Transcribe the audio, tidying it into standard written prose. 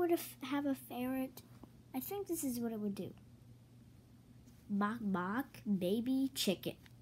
were to have a ferret, I think this is what it would do. Bok bok, baby chicken.